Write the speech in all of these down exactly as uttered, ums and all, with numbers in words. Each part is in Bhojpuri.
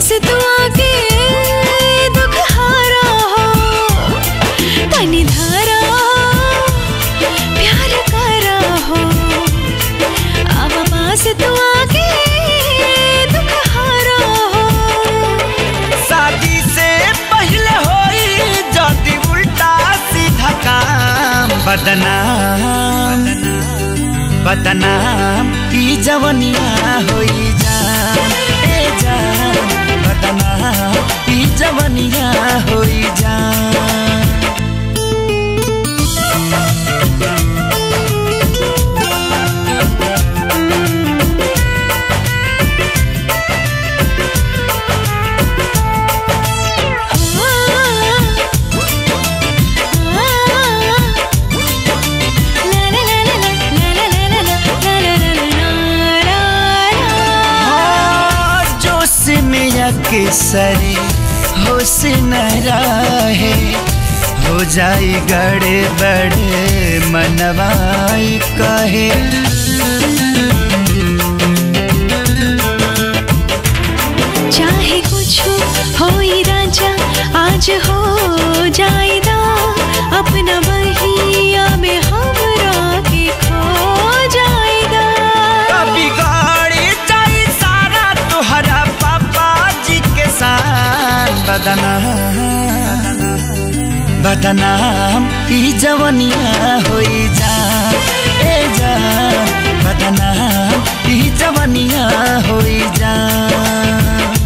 पास तू आके दुख हारा हो, तनी धारा प्यार करा हो। अब पास तू आके दुख हारा हो। शादी से पहले होई जदी उल्टा सीधा काम, बदनाम बदनाम ई जवनिया होई जान, ए जान बदनाम ई जवनिया होई जान। के सरे होश न रहे, हो जाई गड़े बड़े मनवाई कहे। चाहे कुछ होई राजा आज हो जाएगा, अपना बहिया में हमरा के खो जाएगा। कभी गाड़ी जाई सारा तुहरा बदनाम बदनाम ई जवनिया होई जान, ए जान बदनाम ई जवनिया होई जान।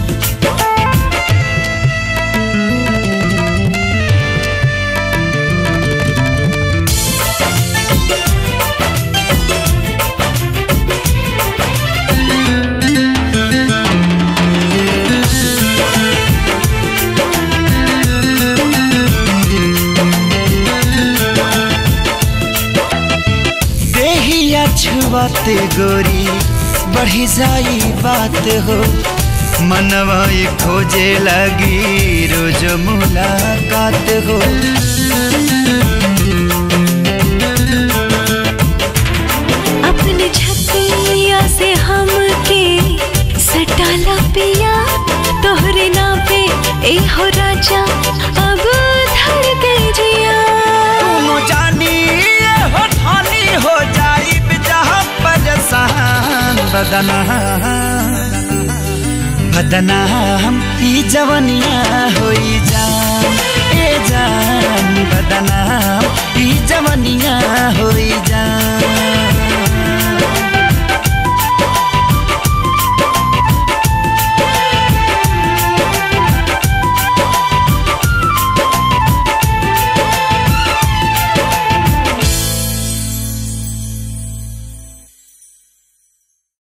छुआते गोरी बढ़ी जाई बात हो, मनवा खोजे लगी रोज मुलाकात हो। अपने छतिया से हम के सटाला पिया, तोहरे ना पे ए हो राजा अब धड़के जिया। तुम जानी हो धानी हो जाई बदनाम बदनाम ई जवनिया